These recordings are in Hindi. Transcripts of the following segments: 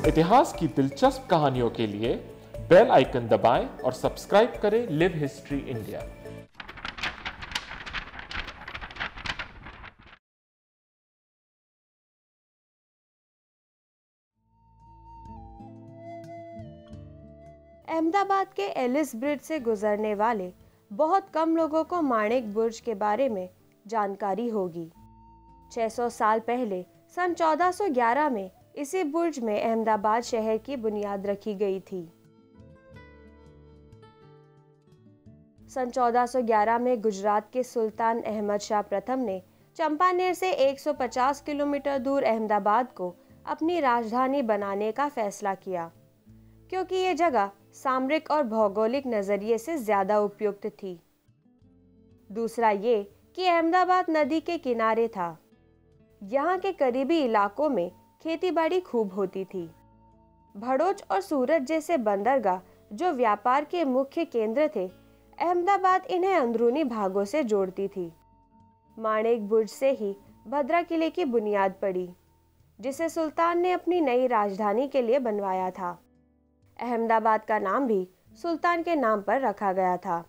इतिहास की दिलचस्प कहानियों के लिए बेल आइकन दबाएं और सब्सक्राइब करें लिव हिस्ट्री इंडिया। अहमदाबाद के एलिस ब्रिज से गुजरने वाले बहुत कम लोगों को माणिक बुर्ज के बारे में जानकारी होगी। 600 साल पहले सन 1411 में इसी बुर्ज में अहमदाबाद शहर की बुनियाद रखी गई थी। सन 1411 में गुजरात के सुल्तान अहमद शाह प्रथम ने चंपानेर से 150 किलोमीटर दूर अहमदाबाद को अपनी राजधानी बनाने का फैसला किया, क्योंकि ये जगह सामरिक और भौगोलिक नजरिए से ज्यादा उपयुक्त थी। दूसरा ये कि अहमदाबाद नदी के किनारे था। यहाँ के करीबी इलाकों में खेतीबाड़ी खूब होती थी। भड़ोच और सूरत जैसे बंदरगाह जो व्यापार के मुख्य केंद्र थे, अहमदाबाद इन्हें अंदरूनी भागों से जोड़ती थी। माणिक बुर्ज से ही भद्रा किले की बुनियाद पड़ी, जिसे सुल्तान ने अपनी नई राजधानी के लिए बनवाया था। अहमदाबाद का नाम भी सुल्तान के नाम पर रखा गया था।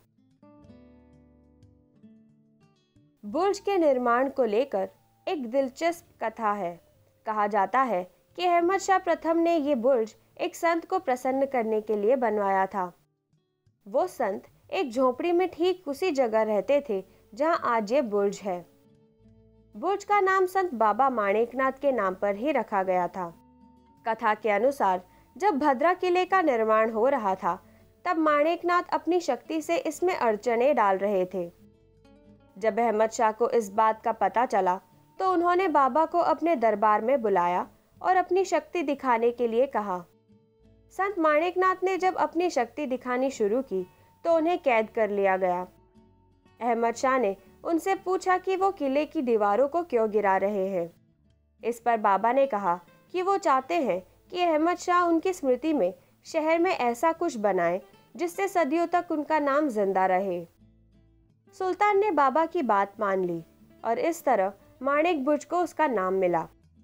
बुर्ज के निर्माण को लेकर एक दिलचस्प कथा है। कहा जाता है कि अहमद शाह प्रथम ने ये बुर्ज एक संत को प्रसन्न करने के लिए बनवाया था। वो संत एक झोपड़ी में ठीक उसी जगह रहते थे जहां आज ये बुर्ज है। बुर्ज का नाम संत बाबा माणिकनाथ के नाम पर ही रखा गया था। कथा के अनुसार जब भद्रा किले का निर्माण हो रहा था, तब माणिकनाथ अपनी शक्ति से इसमें अड़चने डाल रहे थे। जब अहमद शाह को इस बात का पता चला, तो उन्होंने बाबा को अपने दरबार में बुलाया और अपनी शक्ति दिखाने के लिए कहा। संत माणिकनाथ ने जब अपनी शक्ति दिखानी शुरू की, तो उन्हें कैद कर लिया गया। अहमद शाह ने उनसे पूछा कि वो किले की दीवारों को क्यों गिरा रहे हैं। इस पर बाबा ने कहा कि वो चाहते हैं कि अहमद शाह उनकी स्मृति में शहर में ऐसा कुछ बनाए जिससे सदियों तक उनका नाम जिंदा रहे। सुल्तान ने बाबा की बात मान ली और इस तरह माणिक बुर्ज को उसका नाम मिला।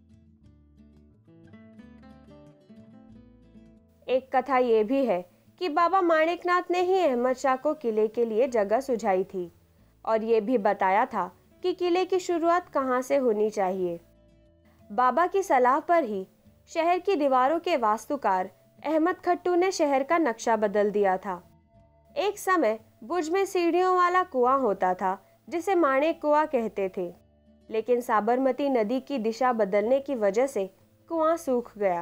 एक कथा यह भी है कि बाबा माणिकनाथ ने ही अहमद शाह को किले के लिए जगह सुझाई थी और ये भी बताया था कि किले की शुरुआत कहाँ से होनी चाहिए। बाबा की सलाह पर ही शहर की दीवारों के वास्तुकार अहमद खट्टू ने शहर का नक्शा बदल दिया था। एक समय बुर्ज में सीढ़ियों वाला कुआं होता था, जिसे माणिक कुआं कहते थे, लेकिन साबरमती नदी की दिशा बदलने की वजह से कुआं सूख गया।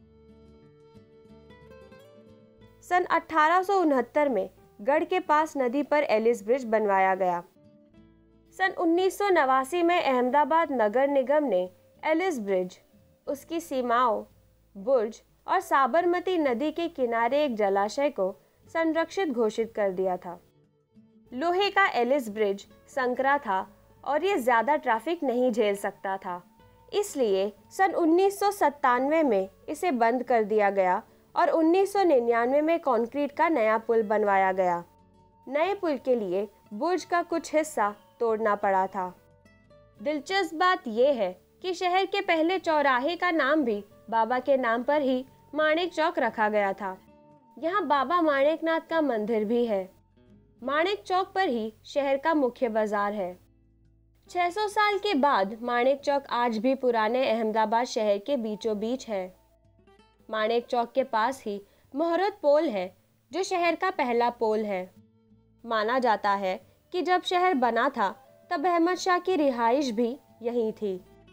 सन 1869 में गढ़ के पास नदी पर एलिस ब्रिज बनवाया गया। सन 1989 में अहमदाबाद नगर निगम ने एलिस ब्रिज, उसकी सीमाओं, बुर्ज और साबरमती नदी के किनारे एक जलाशय को संरक्षित घोषित कर दिया था। लोहे का एलिस ब्रिज संकरा था और ये ज्यादा ट्रैफिक नहीं झेल सकता था, इसलिए सन 1997 में इसे बंद कर दिया गया और 1999 में कंक्रीट का नया पुल बनवाया गया। नए पुल के लिए बुर्ज का कुछ हिस्सा तोड़ना पड़ा था। दिलचस्प बात यह है कि शहर के पहले चौराहे का नाम भी बाबा के नाम पर ही माणिक चौक रखा गया था। यहाँ बाबा माणिकनाथ का मंदिर भी है। माणिक चौक पर ही शहर का मुख्य बाजार है। 600 साल के बाद माणिक चौक आज भी पुराने अहमदाबाद शहर के बीचों बीच है। माणिक चौक के पास ही मोहरत पोल है, जो शहर का पहला पोल है। माना जाता है कि जब शहर बना था, तब अहमद शाह की रिहाइश भी यहीं थी।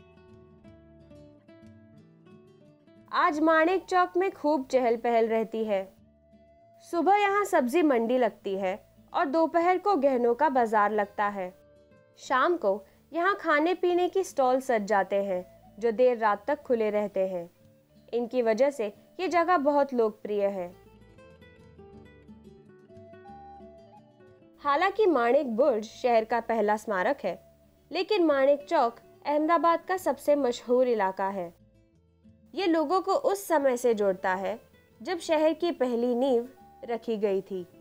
आज माणिक चौक में खूब चहल पहल रहती है। सुबह यहाँ सब्जी मंडी लगती है और दोपहर को गहनों का बाजार लगता है। शाम को यहाँ खाने पीने की स्टॉल सज जाते हैं, जो देर रात तक खुले रहते हैं। इनकी वजह से ये जगह बहुत लोकप्रिय है। हालांकि माणिक बुर्ज शहर का पहला स्मारक है, लेकिन माणिक चौक अहमदाबाद का सबसे मशहूर इलाका है। ये लोगों को उस समय से जोड़ता है जब शहर की पहली नींव रखी गई थी।